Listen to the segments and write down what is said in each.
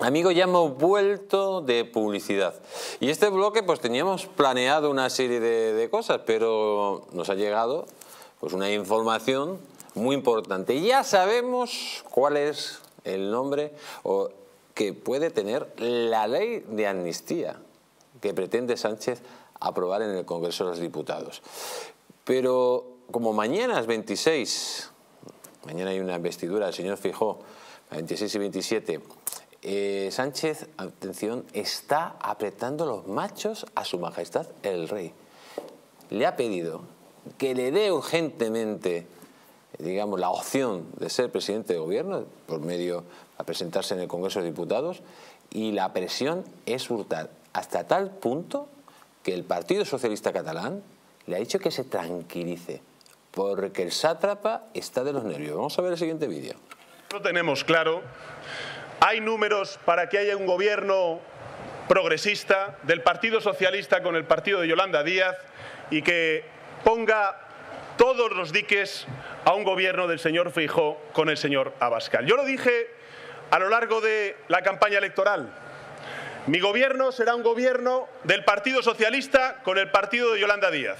Amigos, ya hemos vuelto de publicidad. Y este bloque pues teníamos planeado una serie de cosas, pero nos ha llegado pues una información muy importante. Ya sabemos cuál es el nombre que puede tener la ley de amnistía que pretende Sánchez aprobar en el Congreso de los Diputados. Pero como mañana es 26, mañana hay una investidura del señor Feijóo, 26 y 27, Sánchez, atención, está apretando los machos a su majestad el rey. Le ha pedido que le dé urgentemente, digamos, la opción de ser presidente de gobierno por medio a presentarse en el Congreso de Diputados, y la presión es brutal, hasta tal punto que el Partido Socialista Catalán le ha dicho que se tranquilice, porque el sátrapa está de los nervios. Vamos a ver el siguiente vídeo. Lo tenemos claro. Hay números para que haya un gobierno progresista del Partido Socialista con el partido de Yolanda Díaz y que ponga todos los diques a un gobierno del señor Feijóo con el señor Abascal. Yo lo dije a lo largo de la campaña electoral. Mi gobierno será un gobierno del Partido Socialista con el partido de Yolanda Díaz.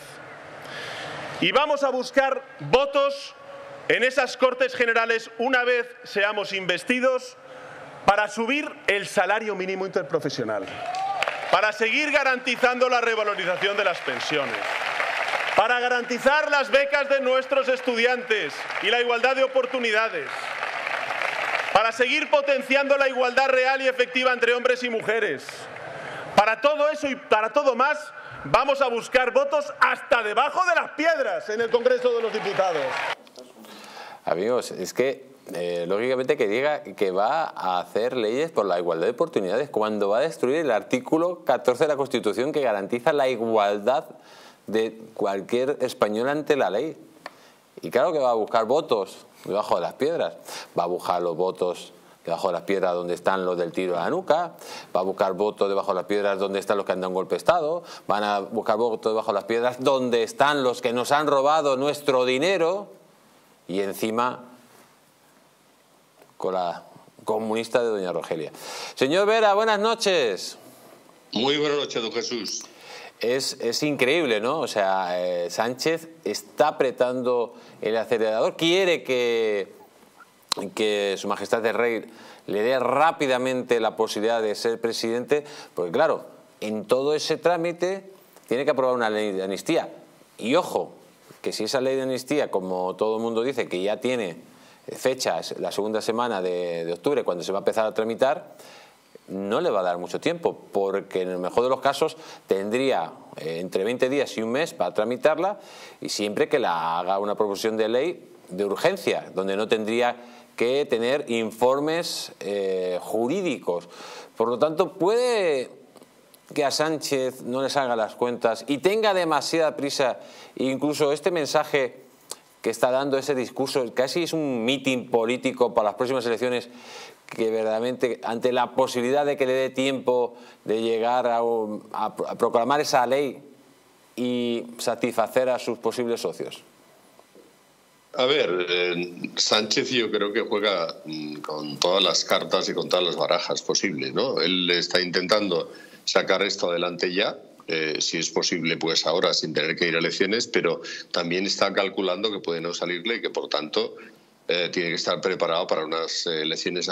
Y vamos a buscar votos en esas Cortes Generales una vez seamos investidos para subir el salario mínimo interprofesional, para seguir garantizando la revalorización de las pensiones, para garantizar las becas de nuestros estudiantes y la igualdad de oportunidades, para seguir potenciando la igualdad real y efectiva entre hombres y mujeres. Para todo eso y para todo más, vamos a buscar votos hasta debajo de las piedras en el Congreso de los Diputados. Amigos, es que lógicamente que diga que va a hacer leyes por la igualdad de oportunidades cuando va a destruir el artículo 14 de la Constitución que garantiza la igualdad de cualquier español ante la ley. Y claro que va a buscar votos debajo de las piedras, va a buscar los votos debajo de las piedras donde están los del tiro a la nuca, va a buscar votos debajo de las piedras donde están los que han dado un golpe de Estado, van a buscar votos debajo de las piedras donde están los que nos han robado nuestro dinero, y encima con la comunista de doña Rogelia. Señor Vera, buenas noches. Muy buenas noches, don Jesús. Es increíble, ¿no? O sea, Sánchez está apretando el acelerador, quiere que su majestad el rey le dé rápidamente la posibilidad de ser presidente, porque claro, en todo ese trámite tiene que aprobar una ley de amnistía. Y ojo, que si esa ley de amnistía, como todo el mundo dice, que ya tiene fechas, la segunda semana de octubre, cuando se va a empezar a tramitar, no le va a dar mucho tiempo, porque en el mejor de los casos tendría entre 20 días y un mes para tramitarla, y siempre que la haga una proposición de ley de urgencia, donde no tendría que tener informes jurídicos. Por lo tanto, puede que a Sánchez no le salgan las cuentas y tenga demasiada prisa, incluso este mensaje que está dando, ese discurso, casi es un mitin político para las próximas elecciones, que verdaderamente ante la posibilidad de que le dé tiempo de llegar a proclamar esa ley y satisfacer a sus posibles socios. A ver, Sánchez yo creo que juega con todas las cartas y con todas las barajas posibles, ¿no? Él está intentando sacar esto adelante ya, si es posible pues ahora sin tener que ir a elecciones, pero también está calculando que puede no salirle y que por tanto tiene que estar preparado para unas elecciones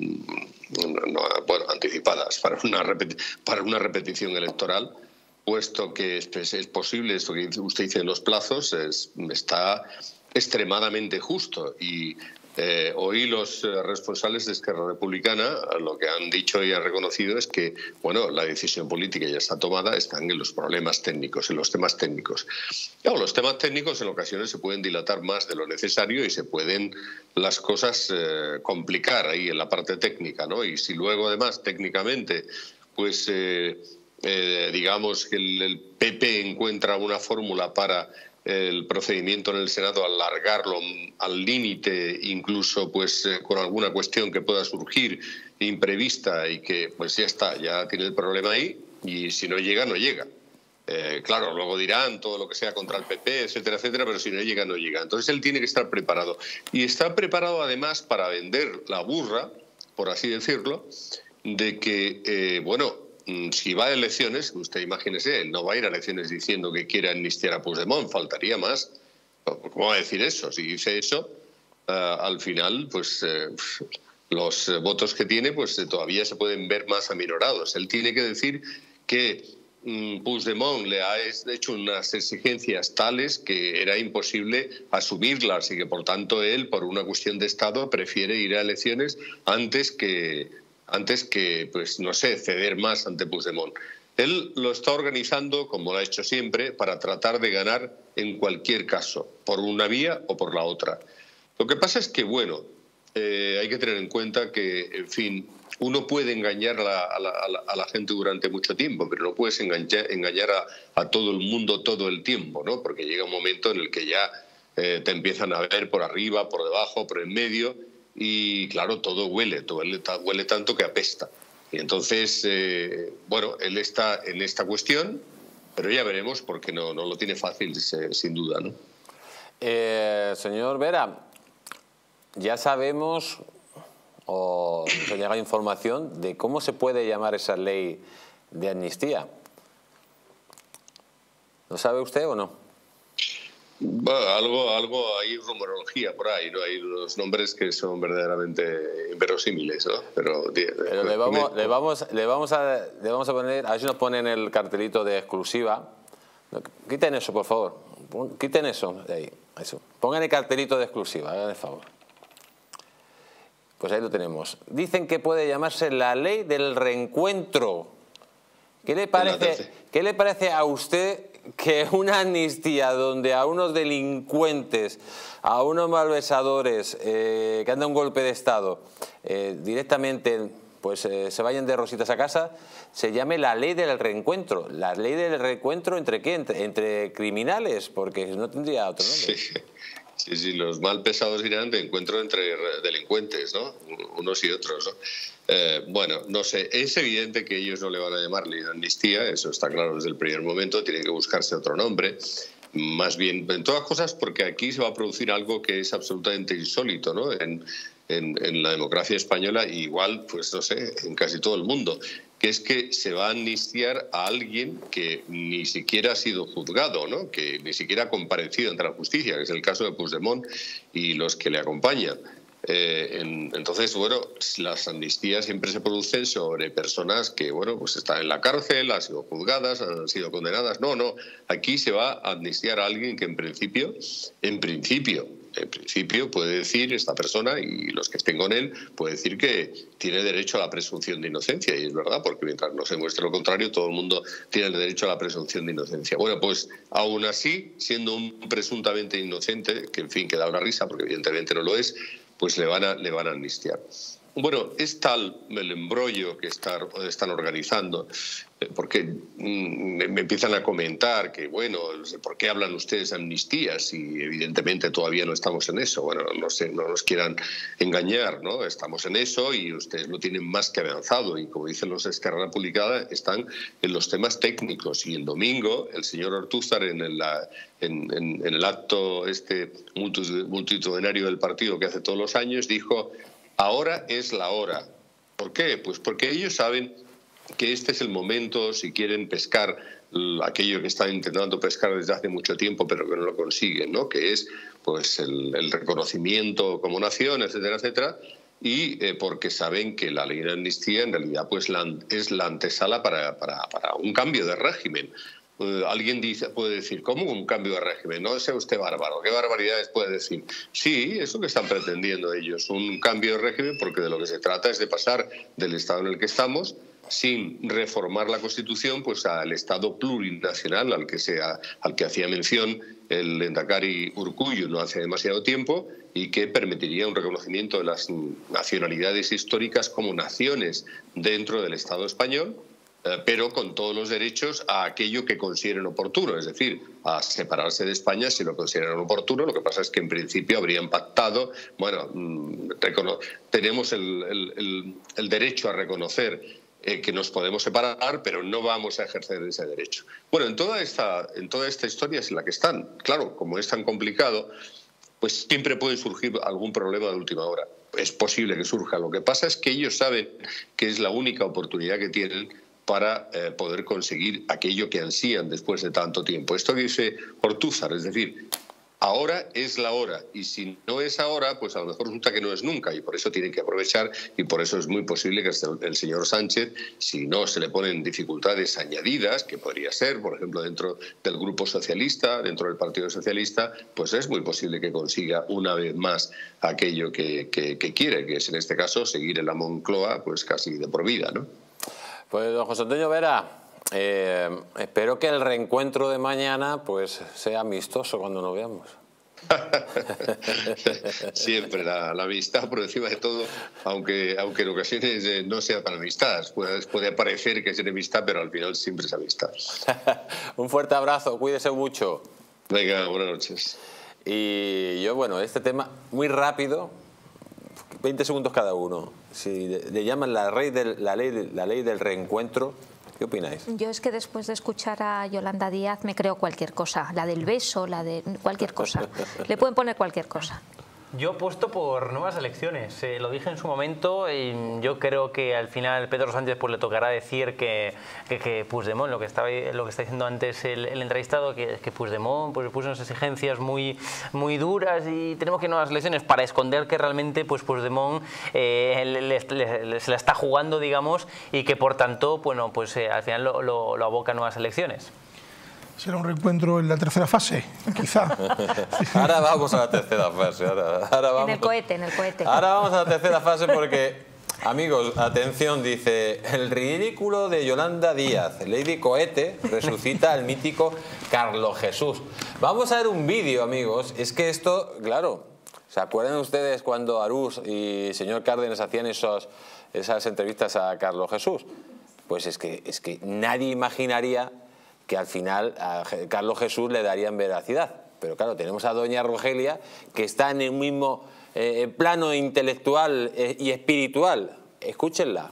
anticipadas, para una repetición electoral, puesto que es posible, esto que usted dice en los plazos, está extremadamente justo. Y hoy los responsables de Esquerra Republicana lo que han dicho y han reconocido es que bueno, la decisión política ya está tomada, están en los problemas técnicos, en los temas técnicos. Claro, los temas técnicos en ocasiones se pueden dilatar más de lo necesario y se pueden las cosas complicar ahí en la parte técnica, ¿no? Y si luego además técnicamente pues digamos que el PP encuentra una fórmula para el procedimiento en el Senado, alargarlo al límite, incluso pues con alguna cuestión que pueda surgir imprevista y que pues ya está, ya tiene el problema ahí, y si no llega, no llega. Claro, luego dirán todo lo que sea contra el PP, etcétera, etcétera, pero si no llega, no llega. Entonces él tiene que estar preparado. Y está preparado además para vender la burra, por así decirlo, de que, bueno, si va a elecciones, usted imagínese, él no va a ir a elecciones diciendo que quiere amnistiar a Puigdemont, faltaría más. ¿Cómo va a decir eso? Si dice eso, al final, pues los votos que tiene pues todavía se pueden ver más aminorados. Él tiene que decir que Puigdemont le ha hecho unas exigencias tales que era imposible asumirlas y que, por tanto, él, por una cuestión de Estado, prefiere ir a elecciones antes que pues no sé, ceder más ante Puigdemont. Él lo está organizando, como lo ha hecho siempre, para tratar de ganar en cualquier caso, por una vía o por la otra. Lo que pasa es que, bueno, hay que tener en cuenta que, en fin, uno puede engañar a la gente durante mucho tiempo, pero no puedes engañar a todo el mundo todo el tiempo, ¿no? Porque llega un momento en el que ya te empiezan a ver por arriba, por debajo, por en medio, y claro, todo huele tanto que apesta. Y entonces, bueno, él está en esta cuestión, pero ya veremos, porque no lo tiene fácil, sin duda, ¿no? Señor Vera, ya sabemos, o se llega información de cómo se puede llamar esa ley de amnistía. ¿Lo sabe usted o no? Bueno, algo hay rumorología por ahí, ¿no? Hay unos nombres que son verdaderamente inverosímiles, ¿no? Pero le vamos a poner, a ver si nos ponen el cartelito de exclusiva. Quiten eso, por favor. Quiten eso de ahí. Eso. Pongan el cartelito de exclusiva, hagan el favor. Pues ahí lo tenemos. Dicen que puede llamarse la ley del reencuentro. ¿Qué le parece a usted que una amnistía donde a unos delincuentes, a unos malversadores que han dado un golpe de Estado, directamente pues se vayan de rositas a casa, se llame la ley del reencuentro? ¿La ley del reencuentro entre qué? ¿Entre criminales? Porque no tendría otro nombre. Sí, los mal pesados irán de encuentro entre delincuentes, ¿no? Unos y otros, ¿no? Bueno, no sé, es evidente que ellos no le van a llamar ley de amnistía, eso está claro desde el primer momento, tienen que buscarse otro nombre. Más bien, en todas cosas, porque aquí se va a producir algo que es absolutamente insólito, ¿no? En la democracia española, igual, pues no sé, en casi todo el mundo, que es que se va a amnistiar a alguien que ni siquiera ha sido juzgado, ¿no? Que ni siquiera ha comparecido ante la justicia, que es el caso de Puigdemont y los que le acompañan. Entonces, bueno, las amnistías siempre se producen sobre personas que, bueno, pues están en la cárcel, han sido juzgadas, han sido condenadas. No, aquí se va a amnistiar a alguien que en principio puede decir, esta persona y los que estén con él, puede decir que tiene derecho a la presunción de inocencia, y es verdad, porque mientras no se muestre lo contrario, todo el mundo tiene el derecho a la presunción de inocencia. Bueno, pues aún así, siendo un presuntamente inocente, que en fin, que da una risa, porque evidentemente no lo es, pues le van a amnistiar. Bueno, es tal el embrollo que están organizando, porque me empiezan a comentar que, bueno, ¿por qué hablan ustedes de amnistías si evidentemente todavía no estamos en eso? Bueno, no sé, no nos quieran engañar, ¿no? Estamos en eso y ustedes lo tienen más que avanzado, y como dicen los de Esquerra Republicana, están en los temas técnicos. Y el domingo el señor Ortúzar en el acto multitudinario del partido que hace todos los años dijo: ahora es la hora. ¿Por qué? Pues porque ellos saben que este es el momento, si quieren pescar aquello que están intentando pescar desde hace mucho tiempo pero que no lo consiguen, ¿no? Que es pues el reconocimiento como nación, etcétera, etcétera, y porque saben que la ley de amnistía en realidad pues es la antesala para un cambio de régimen. Alguien puede decir, ¿cómo un cambio de régimen? No sea usted bárbaro, ¿qué barbaridades puede decir? Sí, eso que están pretendiendo ellos, un cambio de régimen, porque de lo que se trata es de pasar del estado en el que estamos, sin reformar la Constitución, pues al Estado plurinacional al que hacía mención el Lehendakari Urkullu no hace demasiado tiempo, y que permitiría un reconocimiento de las nacionalidades históricas como naciones dentro del Estado español, pero con todos los derechos a aquello que consideren oportuno, es decir, a separarse de España si lo consideran oportuno. Lo que pasa es que en principio habrían pactado, bueno, tenemos el derecho a reconocer que nos podemos separar, pero no vamos a ejercer ese derecho. Bueno, en toda esta historia es en la que están. Claro, como es tan complicado, pues siempre puede surgir algún problema de última hora. Es posible que surja. Lo que pasa es que ellos saben que es la única oportunidad que tienen para poder conseguir aquello que ansían después de tanto tiempo. Esto que dice Ortúzar, es decir, ahora es la hora, y si no es ahora, pues a lo mejor resulta que no es nunca, y por eso tienen que aprovechar, y por eso es muy posible que el señor Sánchez, si no se le ponen dificultades añadidas, que podría ser, por ejemplo, dentro del Grupo Socialista, dentro del Partido Socialista, pues es muy posible que consiga una vez más aquello que quiere, que es en este caso seguir en la Moncloa pues casi de por vida, ¿no? Pues don José Antonio Vera, espero que el reencuentro de mañana pues sea amistoso cuando nos veamos. Siempre la amistad por encima de todo, aunque en ocasiones no sea para amistad. Puede parecer que es enemistad, pero al final siempre es amistad. Un fuerte abrazo, cuídese mucho. Venga, buenas noches. Y yo, bueno, este tema muy rápido, 20 segundos cada uno. Si le llaman la ley del reencuentro, ¿qué opináis? Yo es que después de escuchar a Yolanda Díaz me creo cualquier cosa, la del beso, la de cualquier cosa. Le pueden poner cualquier cosa. Yo apuesto por nuevas elecciones. Lo dije en su momento y yo creo que al final Pedro Sánchez pues le tocará decir que Puigdemont, lo que está diciendo antes el entrevistado, que Puigdemont pues puso unas exigencias muy duras y tenemos que ir a nuevas elecciones para esconder que realmente pues Puigdemont se la está jugando, digamos, y que por tanto bueno pues al final lo aboca a nuevas elecciones. ¿Será un reencuentro en la tercera fase? Quizá. Ahora vamos a la tercera fase. Ahora vamos, en el cohete. Ahora vamos a la tercera fase porque, amigos, atención, dice, el ridículo de Yolanda Díaz, Lady Cohete, resucita al mítico Carlos Jesús. Vamos a ver un vídeo, amigos. Es que esto, claro, ¿se acuerdan ustedes cuando Arús y señor Cárdenas hacían esas entrevistas a Carlos Jesús? Pues es que nadie imaginaría que al final a Carlos Jesús le darían veracidad. Pero claro, tenemos a doña Rogelia, que está en el mismo plano intelectual y espiritual. Escúchenla.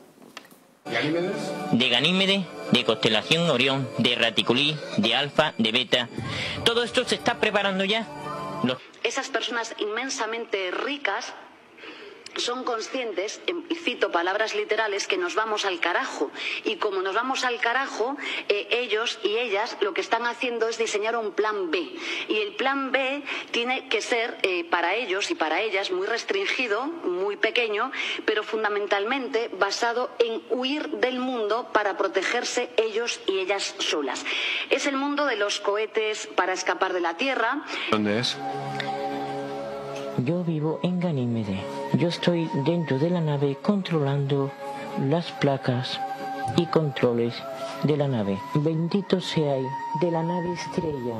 De Ganímedes, de constelación Orión, de Raticulí, de Alfa, de Beta. Todo esto se está preparando ya. Esas personas inmensamente ricas son conscientes, y cito palabras literales, que nos vamos al carajo. Y como nos vamos al carajo, ellos y ellas lo que están haciendo es diseñar un plan B. Y el plan B tiene que ser para ellos y para ellas muy restringido, muy pequeño, pero fundamentalmente basado en huir del mundo para protegerse ellos y ellas solas. Es el mundo de los cohetes para escapar de la Tierra. ¿Dónde es? Yo vivo en Ganímedes. Yo estoy dentro de la nave controlando las placas y controles de la nave. Bendito seáis de la nave estrella.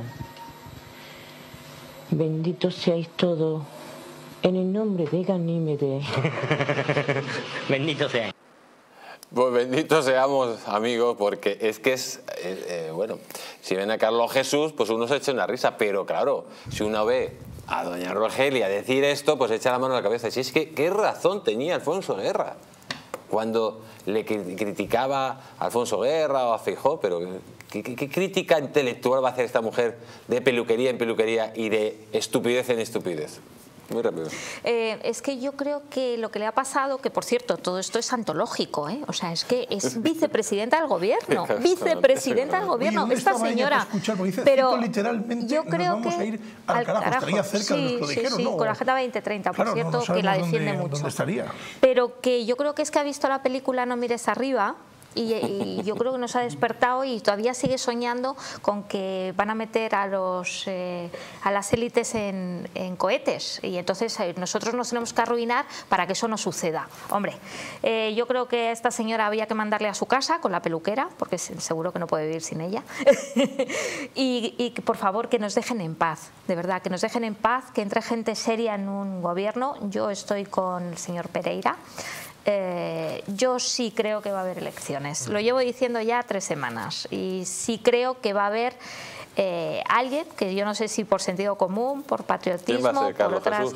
Bendito seáis todos en el nombre de Ganímedes. Bendito seáis. Pues benditos seamos, amigos, porque es que bueno, si ven a Carlos Jesús, pues uno se echa una risa, pero claro, si uno ve a doña Rogelia decir esto, pues echa la mano a la cabeza. Si es que, ¿qué razón tenía Alfonso Guerra cuando le criticaba a Alfonso Guerra o a Feijóo? Pero ¿qué crítica intelectual va a hacer esta mujer de peluquería en peluquería y de estupidez en estupidez? Muy rápido. Es que yo creo que lo que le ha pasado, que por cierto, todo esto es antológico, ¿eh? O sea, es que es vicepresidenta del gobierno, vicepresidenta del gobierno, esta señora. Pero literalmente, yo creo nos vamos que a ir al carajo. Estaría cerca de los que lo dijeron, sí, ¿no? con la Agenda 2030, por claro, cierto, no que la defiende mucho. ¿Dónde estaría? Pero que yo creo que es que ha visto la película No mires arriba. Y yo creo que nos ha despertado y todavía sigue soñando con que van a meter a las élites en cohetes, y entonces nosotros nos tenemos que arruinar para que eso no suceda. Hombre, yo creo que a esta señora había que mandarle a su casa con la peluquera, porque seguro que no puede vivir sin ella. y que por favor que nos dejen en paz, de verdad, que nos dejen en paz, que entre gente seria en un gobierno. Yo estoy con el señor Pereira. Yo sí creo que va a haber elecciones. Lo llevo diciendo ya 3 semanas y sí creo que va a haber alguien, que yo no sé si por sentido común, por patriotismo, por otras,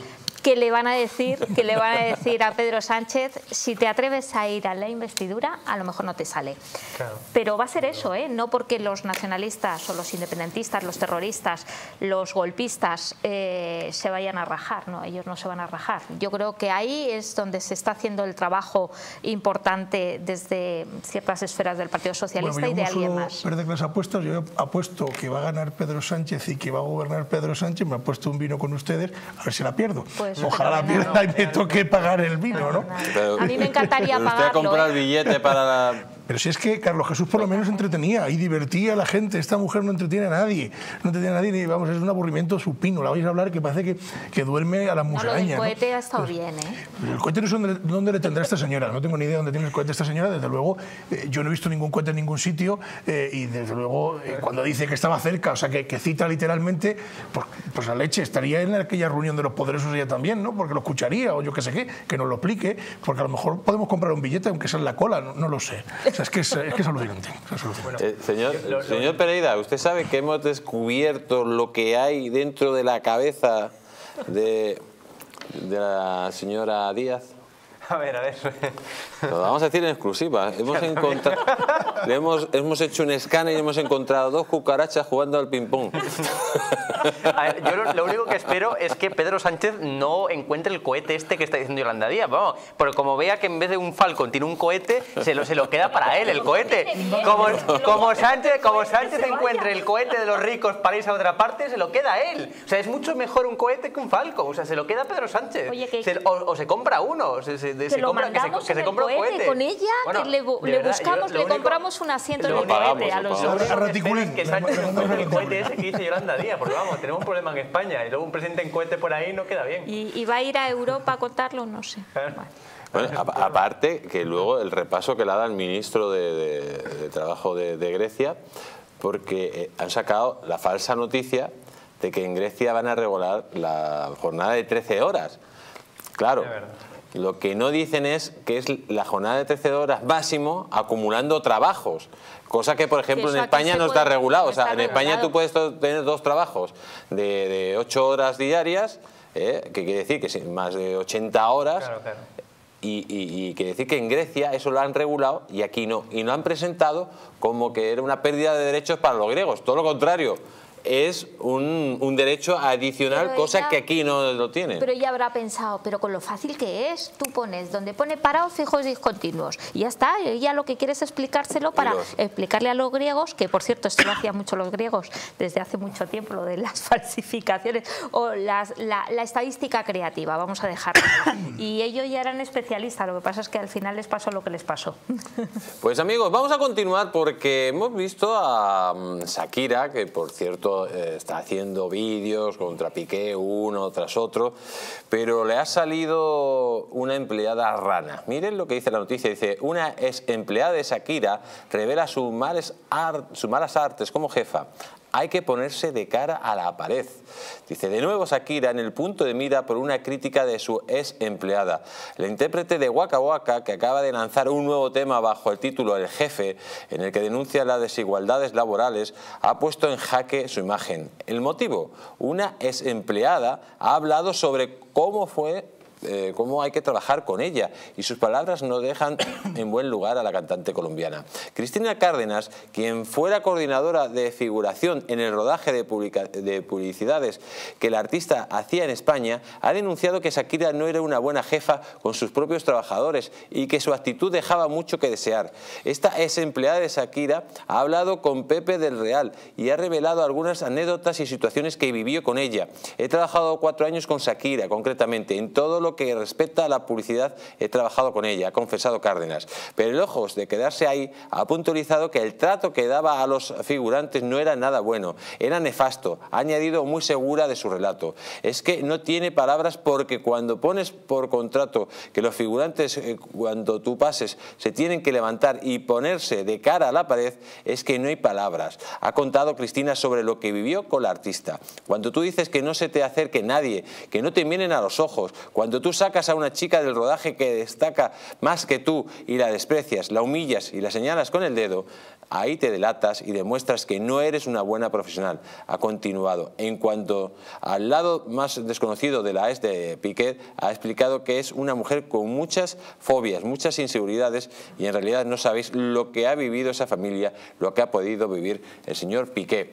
que le van a decir a Pedro Sánchez: si te atreves a ir a la investidura, a lo mejor no te sale. Claro. Pero va a ser eso, no porque los nacionalistas o los independentistas, los terroristas, los golpistas se vayan a rajar, no, ellos no se van a rajar. Yo creo que ahí es donde se está haciendo el trabajo importante desde ciertas esferas del Partido Socialista y de alguien más. Perder las apuestas, yo apuesto que va a ganar Pedro Sánchez y que va a gobernar Pedro Sánchez. Me ha puesto un vino con ustedes, a ver si la pierdo. Pues ojalá la pierda y me toque pagar el vino, ¿no? Pero, a mí me encantaría pagarlo. ¿Usted ha comprado el billete para la...? Pero si es que Carlos Jesús por lo menos entretenía y divertía a la gente. Esta mujer no entretiene a nadie. No entretiene a nadie, vamos, es un aburrimiento supino. La vais a hablar que parece que duerme a la musaraña. No, lo del cohete ha estado bien, El cohete no sé dónde le tendrá esta señora. No tengo ni idea dónde tiene el cohete esta señora. Desde luego, yo no he visto ningún cohete en ningún sitio y desde luego, cuando dice que estaba cerca, o sea, que cita literalmente, pues la leche estaría en aquella reunión de los poderosos ella también, ¿no? Porque lo escucharía o yo qué sé qué, que nos lo explique, porque a lo mejor podemos comprar un billete aunque sea en la cola, no lo sé. O sea, es que es alucinante. Señor Pereira, ¿usted sabe que hemos descubierto lo que hay dentro de la cabeza de la señora Díaz? A ver. Lo vamos a decir en exclusiva. Hemos hecho un escáner y hemos encontrado 2 cucarachas jugando al ping-pong. Yo lo único que espero es que Pedro Sánchez no encuentre el cohete este que está diciendo Yolanda Díaz. Vamos, porque como vea que en vez de un Falcon tiene un cohete, se lo queda para él el cohete. Como Sánchez encuentre el cohete de los ricos para irse a otra parte, se lo queda a él. O sea, es mucho mejor un cohete que un Falcon. O sea, se lo queda a Pedro Sánchez. Oye, o se compra uno. Que se compra un cohete con ella, bueno, que le buscamos, le compramos un asiento en el cohete a los dos. Que Sánchez encuentre el cohete ese que dice Yolanda Díaz, porque vamos, tenemos un problema en España y luego un presidente en cohete por ahí no queda bien. ¿Y va a ir a Europa a contarlo? No sé. Bueno, aparte que luego el repaso que le da el ministro de Trabajo de Grecia, porque han sacado la falsa noticia de que en Grecia van a regular la jornada de 13 horas. Claro. Lo que no dicen es que es la jornada de 13 horas máximo acumulando trabajos, cosa que por ejemplo en España no está regulado. O sea, en España tú puedes tener 2 trabajos de 8 horas diarias, que quiere decir que más de 80 horas. Claro. Y quiere decir que en Grecia eso lo han regulado y aquí no. Y no han presentado como que era una pérdida de derechos para los griegos. Todo lo contrario. Es un derecho adicional, cosa que aquí no lo tienen. Pero ella habrá pensado, pero con lo fácil que es, tú pones donde pone parados, fijos y discontinuos. Y ya está, ella lo que quiere es explicárselo para explicarle a los griegos, que por cierto esto lo hacían mucho los griegos desde hace mucho tiempo, lo de las falsificaciones o la estadística creativa, vamos a dejarlo. Y ellos ya eran especialistas, lo que pasa es que al final les pasó lo que les pasó. Pues amigos, vamos a continuar porque hemos visto a Shakira, que por cierto está haciendo vídeos contra Piqué uno tras otro, pero le ha salido una empleada rana. Miren lo que dice la noticia, dice: una ex empleada de Shakira revela sus malas artes como jefa. Hay que ponerse de cara a la pared. Dice, de nuevo Shakira en el punto de mira por una crítica de su ex empleada. La intérprete de Waka Waka, que acaba de lanzar un nuevo tema bajo el título El Jefe, en el que denuncia las desigualdades laborales, ha puesto en jaque su imagen. ¿El motivo? Una ex empleada ha hablado sobre cómo hay que trabajar con ella, y sus palabras no dejan en buen lugar a la cantante colombiana. Cristina Cárdenas, quien fuera coordinadora de figuración en el rodaje de publicidades que la artista hacía en España, ha denunciado que Shakira no era una buena jefa con sus propios trabajadores y que su actitud dejaba mucho que desear. Esta ex empleada de Shakira ha hablado con Pepe del Real y ha revelado algunas anécdotas y situaciones que vivió con ella. He trabajado 4 años con Shakira, concretamente, en todo lo que respecta a la publicidad he trabajado con ella, ha confesado Cárdenas. Pero lejos de quedarse ahí, ha puntualizado que el trato que daba a los figurantes no era nada bueno, era nefasto. Ha añadido muy segura de su relato: es que no tiene palabras porque cuando pones por contrato que los figurantes, cuando tú pases, se tienen que levantar y ponerse de cara a la pared, es que no hay palabras. Ha contado Cristina sobre lo que vivió con la artista. Cuando tú dices que no se te acerque nadie, que no te miren a los ojos, cuando Cuando tú sacas a una chica del rodaje que destaca más que tú y la desprecias, la humillas y la señalas con el dedo, ahí te delatas y demuestras que no eres una buena profesional. Ha continuado. En cuanto al lado más desconocido de la ex de Piqué, ha explicado que es una mujer con muchas fobias, muchas inseguridades, y en realidad no sabéis lo que ha vivido esa familia, lo que ha podido vivir el señor Piqué.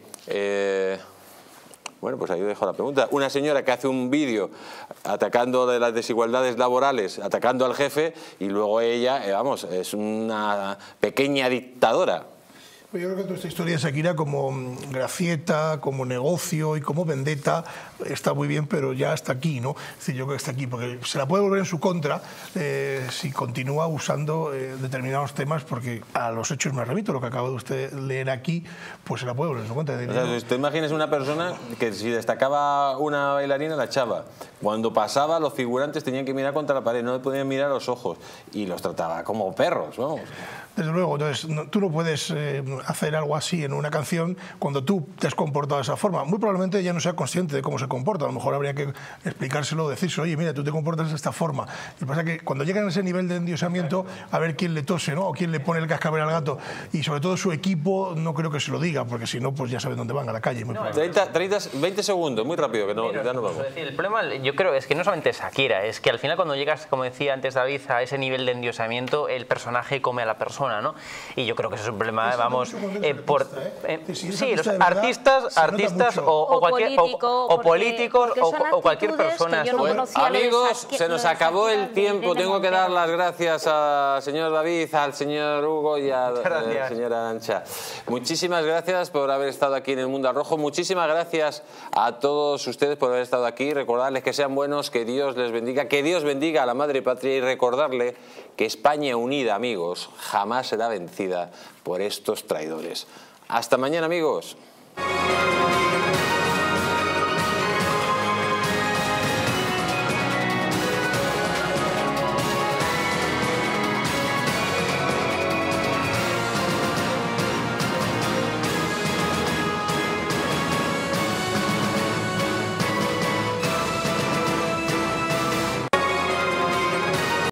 Bueno, pues ahí dejo la pregunta. Una señora que hace un vídeo atacando de las desigualdades laborales, atacando al jefe, y luego ella, vamos, es una pequeña dictadora. Yo creo que toda esta historia de Shakira como gracieta, como negocio y como vendetta está muy bien, pero ya hasta aquí, ¿no? Es decir, yo creo que está aquí, porque se la puede volver en su contra si continúa usando determinados temas, porque a los hechos me remito, lo que acaba de usted leer aquí, pues se la puede volver en su contra. O sea, usted imagínese una persona que si destacaba una bailarina la echaba. Cuando pasaba, los figurantes tenían que mirar contra la pared, no le podían mirar a los ojos, y los trataba como perros, vamos. Desde luego, entonces tú no puedes hacer algo así en una canción cuando tú te has comportado de esa forma. Muy probablemente ella no sea consciente de cómo se comporta. A lo mejor habría que explicárselo, decirse, oye, mira, tú te comportas de esta forma. Lo que pasa es que cuando llegan a ese nivel de endiosamiento, a ver quién le tose, ¿no? O quién le pone el cascabel al gato. Y sobre todo su equipo no creo que se lo diga, porque si no, pues ya saben dónde van, a la calle. 20 segundos, muy rápido, que no, ya nos vamos. Es decir, el problema, yo creo, es que no solamente Shakira, es que al final cuando llegas, como decía antes David, a ese nivel de endiosamiento, el personaje come a la persona, ¿no? Y yo creo que eso es un problema, vamos, sí, los artistas o políticos o cualquier persona. Amigos, se nos acabó el tiempo. Tengo que dar las gracias al señor David, al señor Hugo y a la señora Arantxa. Muchísimas gracias por haber estado aquí en El Mundo al Rojo. Muchísimas gracias a todos ustedes por haber estado aquí. Recordarles que sean buenos, que Dios les bendiga, que Dios bendiga a la madre patria, y recordarle que España unida, amigos, jamás será vencida por estos traidores. Hasta mañana, amigos.